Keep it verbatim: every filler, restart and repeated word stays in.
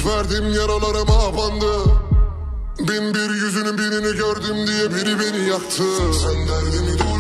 Umut verdim, yaralarıma bandı. Bin bir yüzünün birini gördüm diye biri beni yaktı. Sen derdimi